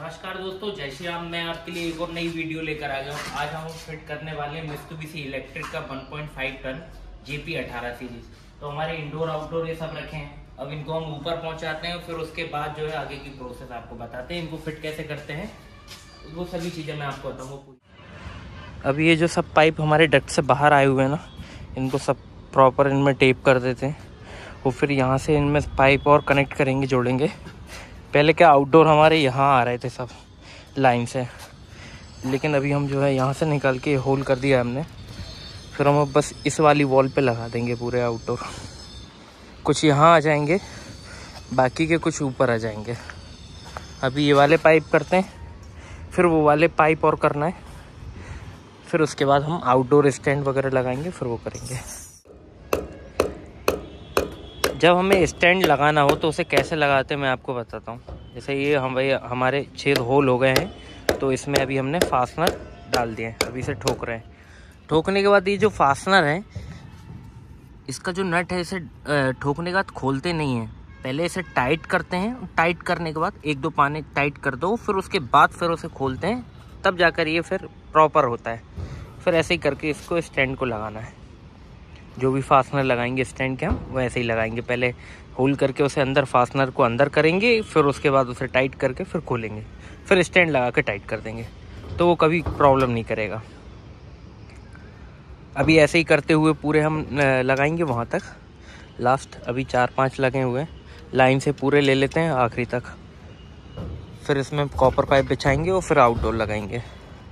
नमस्कार दोस्तों, जय श्री राम। मैं आपके लिए एक और नई वीडियो लेकर आ गया हूँ। आज हम फिट करने वाले हैं मित्सुबिशी इलेक्ट्रिक का 1.5 टन JP18 सीरीज। तो हमारे इंडोर आउटडोर ये सब रखे हैं। अब इनको हम ऊपर पहुंचाते हैं, फिर उसके बाद जो है आगे की प्रोसेस आपको बताते हैं। इनको फिट कैसे करते हैं वो सभी चीज़ें मैं आपको बताऊँगा। अब ये जो सब पाइप हमारे डक्ट से बाहर आए हुए हैं ना, इनको सब प्रॉपर इनमें टेप कर देते हैं और फिर यहाँ से इनमें पाइप और कनेक्ट करेंगे, जोड़ेंगे। पहले क्या आउटडोर हमारे यहाँ आ रहे थे सब लाइन से, लेकिन अभी हम जो है यहाँ से निकाल के होल कर दिया हमने। फिर हम अब बस इस वाली वॉल पे लगा देंगे पूरे आउटडोर। कुछ यहाँ आ जाएंगे, बाकी के कुछ ऊपर आ जाएंगे। अभी ये वाले पाइप करते हैं, फिर वो वाले पाइप और करना है। फिर उसके बाद हम आउटडोर स्टैंड वगैरह लगाएंगे, फिर वो करेंगे। जब हमें स्टैंड लगाना हो तो उसे कैसे लगाते हैं मैं आपको बताता हूँ। जैसे ये हमारे छेद होल हो गए हैं, तो इसमें अभी हमने फास्टनर डाल दिए हैं। अभी इसे ठोक रहे हैं। ठोकने के बाद ये जो फास्टनर है, इसका जो नट है, इसे ठोकने के बाद खोलते नहीं हैं। पहले इसे टाइट करते हैं। टाइट करने के बाद एक दो पाने टाइट कर दो, फिर उसके बाद फिर उसे खोलते हैं, तब जाकर ये फिर प्रॉपर होता है। फिर ऐसे ही करके इसको स्टैंड को लगाना है। जो भी फास्टनर लगाएंगे स्टैंड के, हम वैसे ही लगाएंगे। पहले होल करके उसे अंदर, फास्टनर को अंदर करेंगे, फिर उसके बाद उसे टाइट करके फिर खोलेंगे, फिर स्टैंड लगा के टाइट कर देंगे, तो वो कभी प्रॉब्लम नहीं करेगा। अभी ऐसे ही करते हुए पूरे हम लगाएंगे वहाँ तक लास्ट। अभी 4-5 लगे हुए हैं, लाइन से पूरे ले लेते हैं आखिरी तक। फिर इसमें कॉपर पाइप बिछाएंगे और फिर आउटडोर लगाएंगे।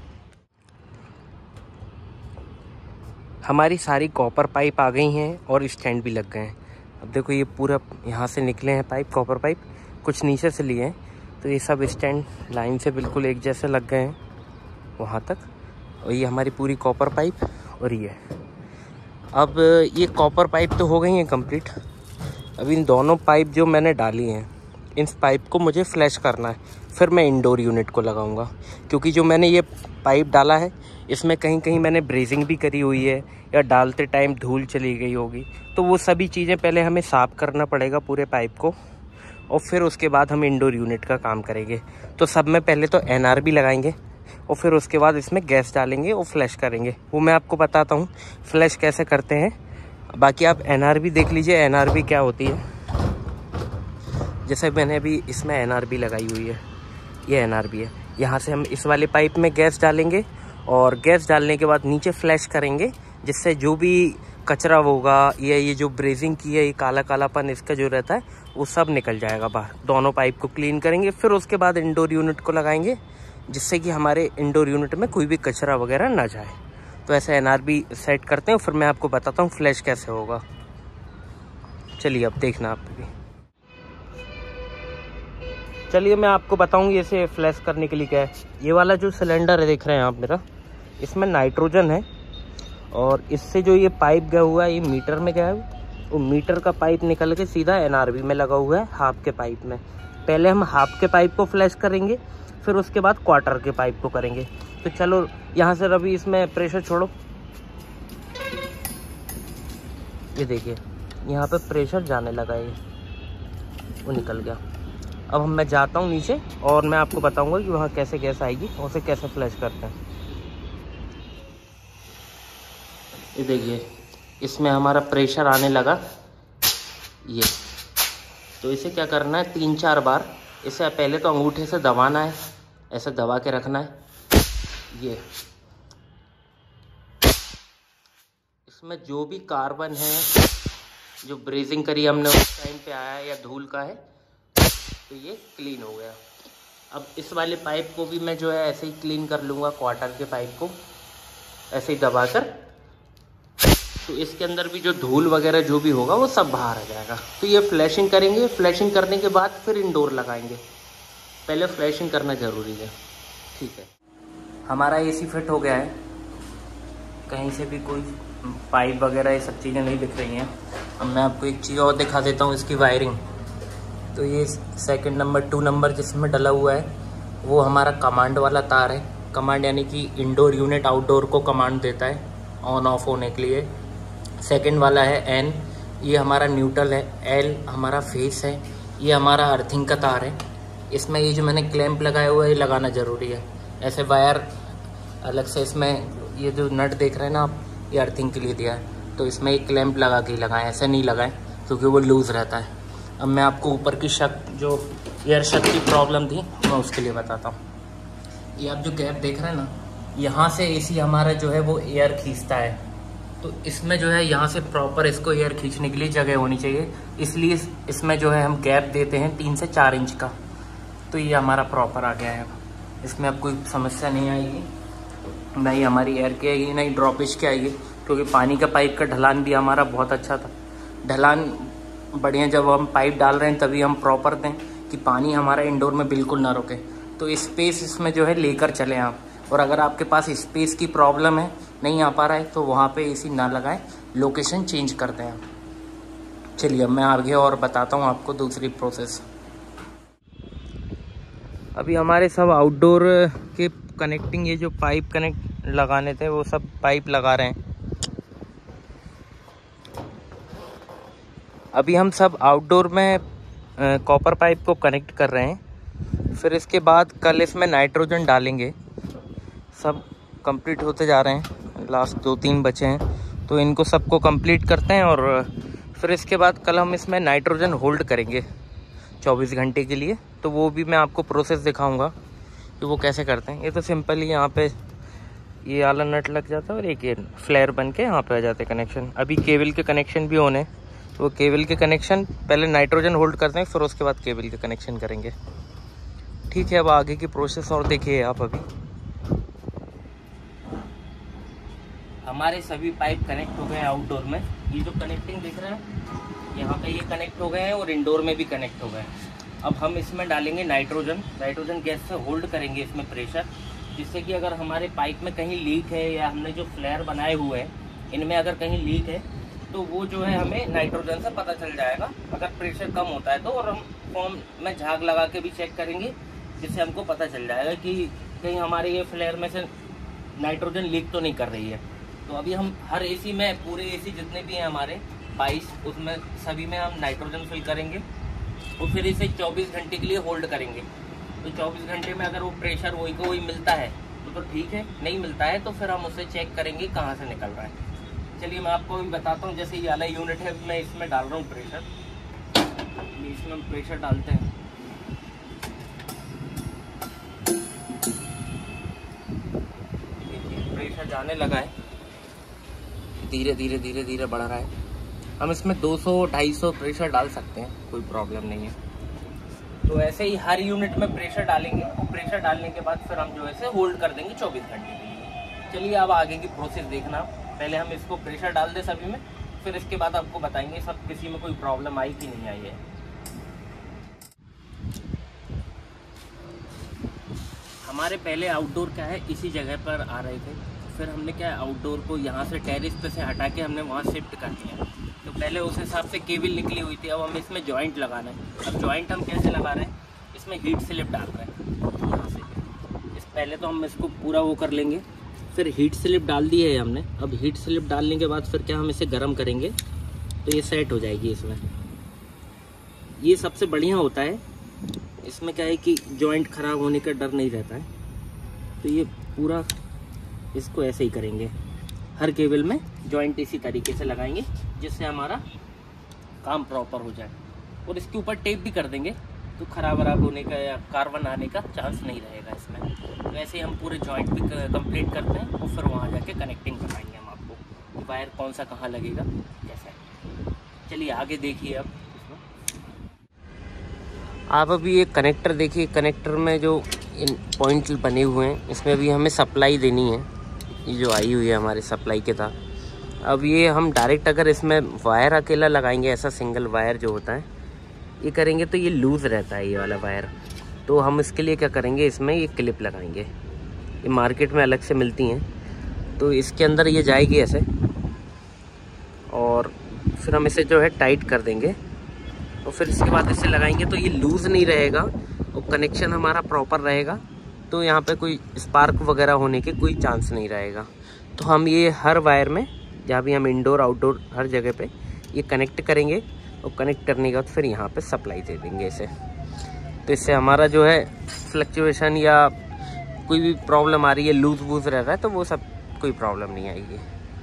हमारी सारी कॉपर पाइप आ गई हैं और स्टैंड भी लग गए हैं। अब देखो ये पूरा यहाँ से निकले हैं पाइप, कॉपर पाइप कुछ नीचे से लिए हैं, तो ये सब स्टैंड लाइन से बिल्कुल एक जैसे लग गए हैं वहाँ तक। और ये हमारी पूरी कॉपर पाइप और ये। अब ये कॉपर पाइप तो हो गई हैं कंप्लीट। अब इन दोनों पाइप जो मैंने डाली हैं, इन पाइप को मुझे फ्लैश करना है। फिर मैं इंडोर यूनिट को लगाऊंगा, क्योंकि जो मैंने ये पाइप डाला है इसमें कहीं कहीं मैंने ब्रेजिंग भी करी हुई है, या डालते टाइम धूल चली गई होगी। तो वो सभी चीज़ें पहले हमें साफ़ करना पड़ेगा पूरे पाइप को, और फिर उसके बाद हम इंडोर यूनिट का काम करेंगे। तो सब में पहले तो NRB लगाएंगे और फिर उसके बाद इसमें गैस डालेंगे और फ्लैश करेंगे। वो मैं आपको बताता हूँ फ्लैश कैसे करते हैं। बाकी आप NRB देख लीजिए, NRB क्या होती है। जैसे मैंने अभी इसमें NRB लगाई हुई है, ये NRB है। यहाँ से हम इस वाले पाइप में गैस डालेंगे और गैस डालने के बाद नीचे फ्लैश करेंगे, जिससे जो भी कचरा होगा या ये जो ब्रेजिंग की है, ये काला कालापन इसका जो रहता है, वो सब निकल जाएगा बाहर। दोनों पाइप को क्लीन करेंगे, फिर उसके बाद इंडोर यूनिट को लगाएंगे, जिससे कि हमारे इंडोर यूनिट में कोई भी कचरा वगैरह ना जाए। तो ऐसे NRB सेट करते हैं, फिर मैं आपको बताता हूँ फ्लैश कैसे होगा। चलिए अब देखना आप भी। चलिए मैं आपको बताऊंगी इसे फ्लैश करने के लिए क्या है। ये वाला जो सिलेंडर है देख रहे हैं आप मेरा, इसमें नाइट्रोजन है, और इससे जो ये पाइप गया हुआ है ये मीटर में गया है। वो मीटर का पाइप निकल के सीधा NRB में लगा हुआ है, हाफ के पाइप में। पहले हम हाफ के पाइप को फ्लैश करेंगे, फिर उसके बाद क्वार्टर के पाइप को करेंगे। तो चलो यहाँ से रवि इसमें प्रेशर छोड़ो। ये देखिए यहाँ पे प्रेशर जाने लगा, ये वो निकल गया। अब मैं जाता हूँ नीचे और मैं आपको बताऊंगा कि वहाँ कैसे गैस आएगी और उसे कैसे फ्लैश करते हैं। ये देखिए इसमें हमारा प्रेशर आने लगा, ये। तो इसे क्या करना है, 3-4 बार इसे पहले तो अंगूठे से दबाना है, ऐसे दबा के रखना है। ये इसमें जो भी कार्बन है, जो ब्रेजिंग करी हमने उस टाइम पे आया है या धूल का है, तो ये क्लीन हो गया। अब इस वाले पाइप को भी मैं जो है ऐसे ही क्लीन कर लूँगा, क्वार्टर के पाइप को ऐसे ही दबाकर। तो इसके अंदर भी जो धूल वगैरह जो भी होगा वो सब बाहर आ जाएगा। तो ये फ्लैशिंग करेंगे। फ्लैशिंग करने के बाद फिर इंडोर लगाएंगे। पहले फ्लैशिंग करना ज़रूरी है, ठीक है। हमारा AC फिट हो गया है, कहीं से भी कोई पाइप वगैरह ये सब चीज़ें नहीं दिख रही हैं। अब मैं आपको एक चीज़ और दिखा देता हूँ, इसकी वायरिंग। तो ये 2 नंबर जिसमें डला हुआ है वो हमारा कमांड वाला तार है। कमांड यानी कि इंडोर यूनिट आउटडोर को कमांड देता है ऑन ऑफ होने के लिए। सेकंड वाला है N, ये हमारा न्यूट्रल है। L हमारा फेस है, ये हमारा अर्थिंग का तार है। इसमें ये जो मैंने क्लैंप लगाया हुआ है ये लगाना ज़रूरी है। ऐसे वायर अलग से इसमें ये जो नट देख रहे हैं ना आप, ये अर्थिंग के लिए दिया है, तो इसमें एक क्लैंप लगा के ही लगाएं, ऐसे नहीं लगाएं क्योंकि वो लूज़ रहता है। अब मैं आपको ऊपर की जो एयर शक की प्रॉब्लम थी मैं उसके लिए बताता हूँ। ये आप जो गैप देख रहे हैं ना, यहाँ से एसी हमारा जो है वो एयर खींचता है, तो इसमें जो है यहाँ से प्रॉपर इसको एयर खींचने के लिए जगह होनी चाहिए, इसलिए इसमें जो है हम गैप देते हैं 3 से 4 इंच का। तो ये हमारा प्रॉपर आ गया है, इसमें अब कोई समस्या नहीं आएगी, ना ही हमारी एयर की आएगी ना ही ड्रॉपिश की आएगी, क्योंकि पानी का पाइप का ढलान भी हमारा बहुत अच्छा था। ढलान बढ़िया जब हम पाइप डाल रहे हैं तभी हम प्रॉपर दें कि पानी हमारा इंडोर में बिल्कुल ना रुके। तो स्पेस इसमें जो है लेकर चलें आप, और अगर आपके पास स्पेस की प्रॉब्लम है, नहीं आ पा रहा है, तो वहाँ पे एसी ना लगाएं, लोकेशन चेंज कर दें आप। चलिए अब मैं आगे और बताता हूँ आपको दूसरी प्रोसेस। अभी हमारे सब आउटडोर के कनेक्टिंग ये जो पाइप कनेक्ट लगाने थे वो सब पाइप लगा रहे हैं। अभी हम सब आउटडोर में कॉपर पाइप को कनेक्ट कर रहे हैं, फिर इसके बाद कल इसमें नाइट्रोजन डालेंगे। सब कंप्लीट होते जा रहे हैं, लास्ट 2-3 बचे हैं, तो इनको सबको कंप्लीट करते हैं और फिर इसके बाद कल हम इसमें नाइट्रोजन होल्ड करेंगे 24 घंटे के लिए। तो वो भी मैं आपको प्रोसेस दिखाऊंगा कि वो कैसे करते हैं। ये तो सिंपल ही यहाँ पे ये वाला नट लग जाता है और एक ये फ्लेयर बन के यहाँ पे आ जाते हैं कनेक्शन। अभी केबल के कनेक्शन भी होने, वो केबल के कनेक्शन पहले नाइट्रोजन होल्ड करते हैं, फिर उसके बाद केबल के कनेक्शन करेंगे। ठीक है, अब आगे की प्रोसेस और देखिए आप। अभी हमारे सभी पाइप कनेक्ट हो गए हैं आउटडोर में। ये जो कनेक्टिंग दिख रहा है यहाँ पे, ये कनेक्ट हो गए हैं और इंडोर में भी कनेक्ट हो गए हैं। अब हम इसमें डालेंगे नाइट्रोजन गैस से होल्ड करेंगे इसमें प्रेशर, जिससे कि अगर हमारे पाइप में कहीं लीक है या हमने जो फ्लेयर बनाए हुए हैं इनमें अगर कहीं लीक है तो वो जो है हमें नाइट्रोजन से पता चल जाएगा अगर प्रेशर कम होता है तो। और हम फॉर्म में झाग लगा के भी चेक करेंगे, जिससे हमको पता चल जाएगा कि कहीं हमारे ये फ्लेयर में से नाइट्रोजन लीक तो नहीं कर रही है। तो अभी हम हर एसी में, पूरे एसी जितने भी हैं हमारे 22, उसमें सभी में हम नाइट्रोजन फिल करेंगे और फिर इसे 24 घंटे के लिए होल्ड करेंगे। तो 24 घंटे में अगर वो प्रेशर वही को वही मिलता है तो ठीक है, नहीं मिलता है तो फिर हम उसे चेक करेंगे कहाँ से निकल रहा है। चलिए मैं आपको भी बताता हूँ। जैसे ये वाला यूनिट है, मैं इसमें डाल रहा हूँ प्रेशर, इसमें हम प्रेशर डालते हैं। प्रेशर जाने लगा है, धीरे धीरे धीरे धीरे बढ़ रहा है। हम इसमें 200-250 प्रेशर डाल सकते हैं, कोई प्रॉब्लम नहीं है। तो ऐसे ही हर यूनिट में प्रेशर डालेंगे और प्रेशर डालने के बाद फिर हम जो है इसे होल्ड कर देंगे 24 घंटे के लिए। चलिए अब आगे की प्रोसेस देखना। पहले हम इसको प्रेशर डाल दें सभी में, फिर इसके बाद आपको बताएंगे सब किसी में कोई प्रॉब्लम आई कि नहीं आई है। हमारे पहले आउटडोर क्या है इसी जगह पर आ रहे थे, फिर हमने क्या है आउटडोर को यहाँ से टेरेस पे से हटा के हमने वहाँ शिफ्ट कर दिया। तो पहले उस हिसाब से केबल निकली हुई थी, अब हम इसमें जॉइंट लगाना है। अब जॉइंट हम कैसे लगा रहे हैं, इसमें हीट स्लिप डाल रहे हैं यहाँ से। पहले तो हम इसको पूरा वो कर लेंगे, फिर हीट स्लिप डाल दी है हमने। अब हीट स्लिप डालने के बाद फिर क्या हम इसे गर्म करेंगे तो ये सेट हो जाएगी इसमें। ये सबसे बढ़िया होता है, इसमें क्या है कि जॉइंट ख़राब होने का डर नहीं रहता है। तो ये पूरा इसको ऐसे ही करेंगे, हर केबल में जॉइंट इसी तरीके से लगाएंगे जिससे हमारा काम प्रॉपर हो जाए। और इसके ऊपर टेप भी कर देंगे तो ख़राब होने का या कार्बन आने का चांस नहीं रहेगा इसमें। तो ऐसे ही हम पूरे जॉइंट भी कंप्लीट करते हैं और फिर वहाँ जाके कनेक्टिंग कराएंगे हम आपको, वायर कौन सा कहाँ लगेगा कैसा है। चलिए आगे देखिए। अब आप अभी ये कनेक्टर देखिए, कनेक्टर में जो इन पॉइंट बने हुए हैं इसमें भी हमें सप्लाई देनी है। ये जो आई हुई है हमारे सप्लाई के साथ, अब ये हम डायरेक्ट अगर इसमें वायर अकेला लगाएंगे, ऐसा सिंगल वायर जो होता है ये करेंगे तो ये लूज़ रहता है ये वाला वायर। तो हम इसके लिए क्या करेंगे, इसमें ये क्लिप लगाएंगे, ये मार्केट में अलग से मिलती हैं। तो इसके अंदर ये जाएगी ऐसे और फिर हम इसे जो है टाइट कर देंगे और फिर इसके बाद इसे लगाएंगे तो ये लूज़ नहीं रहेगा और कनेक्शन हमारा प्रॉपर रहेगा। तो यहाँ पे कोई स्पार्क वगैरह होने के कोई चांस नहीं रहेगा। तो हम ये हर वायर में, जहाँ भी हम इंडोर आउटडोर हर जगह पे ये कनेक्ट करेंगे और कनेक्ट करने के बाद फिर यहाँ पे सप्लाई दे देंगे इसे। तो इससे हमारा जो है फ्लक्चुएशन या कोई भी प्रॉब्लम आ रही है, लूज वूज रह रहा है, तो वो सब कोई प्रॉब्लम नहीं आएगी।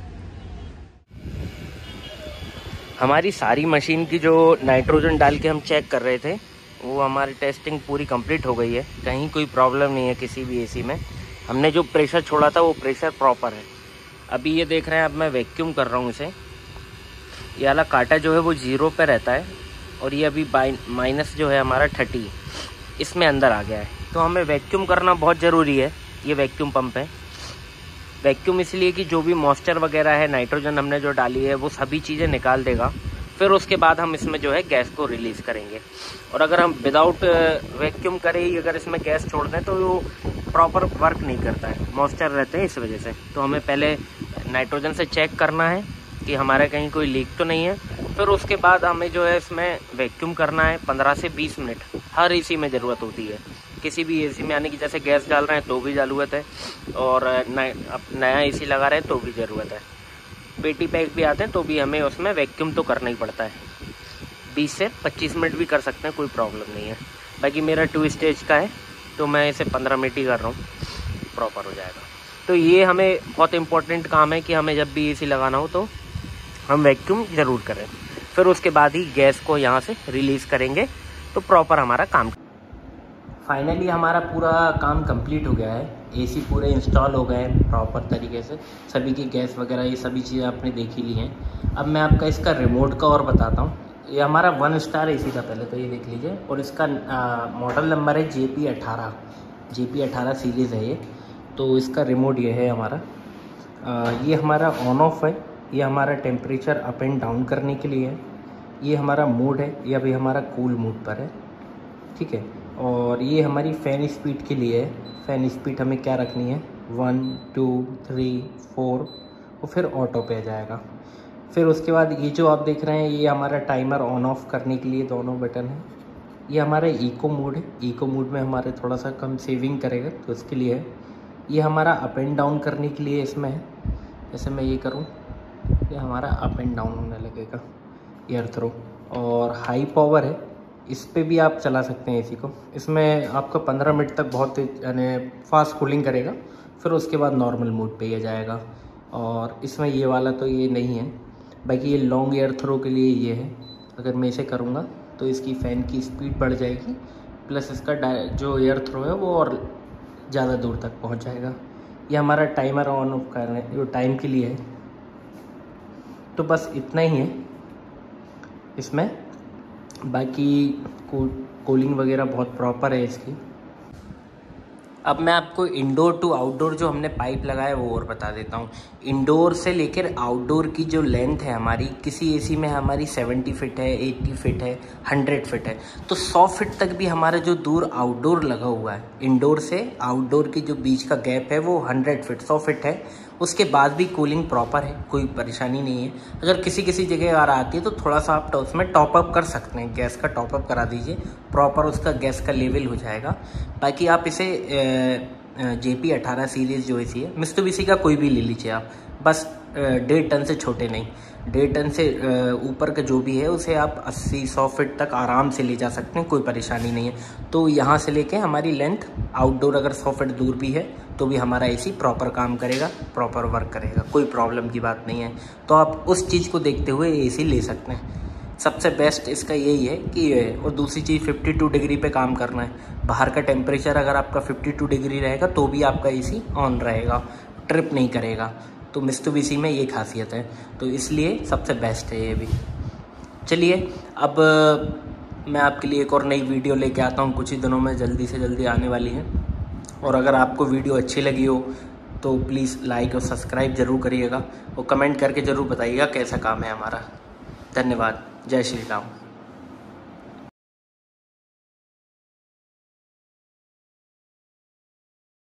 हमारी सारी मशीन की जो नाइट्रोजन डाल के हम चेक कर रहे थे, वो हमारी टेस्टिंग पूरी कंप्लीट हो गई है। कहीं कोई प्रॉब्लम नहीं है किसी भी एसी में। हमने जो प्रेशर छोड़ा था वो प्रेशर प्रॉपर है। अभी ये देख रहे हैं, अब मैं वैक्यूम कर रहा हूँ इसे। ये वाला कांटा जो है वो 0 पे रहता है और ये अभी माइनस जो है हमारा 30 इसमें अंदर आ गया है। तो हमें वैक्यूम करना बहुत ज़रूरी है। ये वैक्यूम पंप है। वैक्यूम इसलिए कि जो भी मॉइस्चर वगैरह है, नाइट्रोजन हमने जो डाली है, वो सभी चीज़ें निकाल देगा। फिर उसके बाद हम इसमें जो है गैस को रिलीज़ करेंगे। और अगर हम विदाउट वैक्यूम करें ही अगर इसमें गैस छोड़ दें तो वो प्रॉपर वर्क नहीं करता है, मॉइस्चर रहते हैं इस वजह से। तो हमें पहले नाइट्रोजन से चेक करना है कि हमारे कहीं कोई लीक तो नहीं है। फिर उसके बाद हमें जो है इसमें वैक्यूम करना है 15 से 20 मिनट। हर एसी में ज़रूरत होती है, किसी भी एसी में, यानी कि जैसे गैस डाल रहे हैं तो भी ज़रूरत है, और नया एसी लगा रहे हैं तो भी ज़रूरत है। पेटी पैक भी आते हैं तो भी हमें उसमें वैक्यूम तो करना ही पड़ता है। 20 से 25 मिनट भी कर सकते हैं, कोई प्रॉब्लम नहीं है। बाकी मेरा 2 स्टेज का है तो मैं इसे 15 मिनट ही कर रहा हूँ, प्रॉपर हो जाएगा। तो ये हमें बहुत इम्पोर्टेंट काम है कि हमें जब भी एसी लगाना हो तो हम वैक्यूम ज़रूर करें। फिर उसके बाद ही गैस को यहाँ से रिलीज़ करेंगे तो प्रॉपर हमारा काम। फाइनली हमारा पूरा काम कंप्लीट हो गया है। एसी पूरे इंस्टॉल हो गए हैं प्रॉपर तरीके से। सभी की गैस वगैरह ये सभी चीज़ें आपने देख ही ली हैं। अब मैं आपका इसका रिमोट का और बताता हूँ। ये हमारा 1 स्टार एसी था पहले, तो ये देख लीजिए। और इसका मॉडल नंबर है JP18 सीरीज़ है ये। तो इसका रिमोट ये है हमारा। ये हमारा ऑन ऑफ है। ये हमारा टेम्परेचर अप एंड डाउन करने के लिए है। ये हमारा मोड है, ये अभी हमारा कूल मोड पर है, ठीक है। और ये हमारी फ़ैन स्पीड के लिए है। फ़ैन स्पीड हमें क्या रखनी है, 1 2 3 4, और फिर ऑटो पे आ जाएगा। फिर उसके बाद ये जो आप देख रहे हैं, ये हमारा टाइमर ऑन ऑफ करने के लिए दोनों बटन है। ये हमारा इको मोड है। इको मोड में हमारे थोड़ा सा कम सेविंग करेगा तो इसके लिए है। ये हमारा अप एंड डाउन करने के लिए इसमें है। जैसे मैं ये करूँ, ये हमारा अप एंड डाउन होने लगेगा, एयर थ्रो। और हाई पावर है, इस पे भी आप चला सकते हैं एसी को। इसमें आपका 15 मिनट तक बहुत यानी फास्ट कूलिंग करेगा। फिर उसके बाद नॉर्मल मोड पे ही जाएगा। और इसमें ये वाला तो ये नहीं है। बाकी ये लॉन्ग एयर थ्रो के लिए ये है। अगर मैं इसे करूँगा तो इसकी फ़ैन की स्पीड बढ़ जाएगी, प्लस इसका जो एयर थ्रो है वो और ज़्यादा दूर तक पहुँच जाएगा। ये हमारा टाइमर ऑन ऑफ करने जो टाइम के लिए है। तो बस इतना ही है इसमें। बाकी कूलिंग वगैरह बहुत प्रॉपर है इसकी। अब मैं आपको इंडोर टू आउटडोर जो हमने पाइप लगाया है वो और बता देता हूँ। इंडोर से लेकर आउटडोर की जो लेंथ है हमारी, किसी एसी में हमारी 70 फीट है, 80 फीट है, 100 फीट है। तो 100 फीट तक भी हमारा जो दूर आउटडोर लगा हुआ है, इंडोर से आउटडोर की जो बीच का गैप है वो 100 फीट है। उसके बाद भी कूलिंग प्रॉपर है, कोई परेशानी नहीं है। अगर किसी किसी जगह अगर आती है तो थोड़ा सा आप उसमें टॉपअप कर सकते हैं, गैस का टॉपअप करा दीजिए, प्रॉपर उसका गैस का लेवल हो जाएगा। बाकी आप इसे JP18 सीरीज़ जो एसी है, मित्सुबिशी का कोई भी ले लीजिए आप, बस 1.5 टन से छोटे नहीं, 1.5 टन से ऊपर का जो भी है उसे आप 80-100 फीट तक आराम से ले जा सकते हैं, कोई परेशानी नहीं है। तो यहाँ से लेके हमारी लेंथ आउटडोर अगर 100 फीट दूर भी है तो भी हमारा एसी प्रॉपर काम करेगा, प्रॉपर वर्क करेगा, कोई प्रॉब्लम की बात नहीं है। तो आप उस चीज़ को देखते हुए एसी ले सकते हैं। सबसे बेस्ट इसका यही है कि और दूसरी चीज़ 52 डिग्री पे काम करना है। बाहर का टेम्परेचर अगर आपका 52 डिग्री रहेगा तो भी आपका एसी ऑन रहेगा, ट्रिप नहीं करेगा। तो मित्सुबिशी में ये खासियत है, तो इसलिए सबसे बेस्ट है ये भी। चलिए अब मैं आपके लिए एक और नई वीडियो लेके आता हूँ, कुछ ही दिनों में जल्दी से जल्दी आने वाली है। और अगर आपको वीडियो अच्छी लगी हो तो प्लीज़ लाइक और सब्सक्राइब ज़रूर करिएगा और कमेंट करके ज़रूर बताइएगा कैसा काम है हमारा। धन्यवाद। जय श्री राम।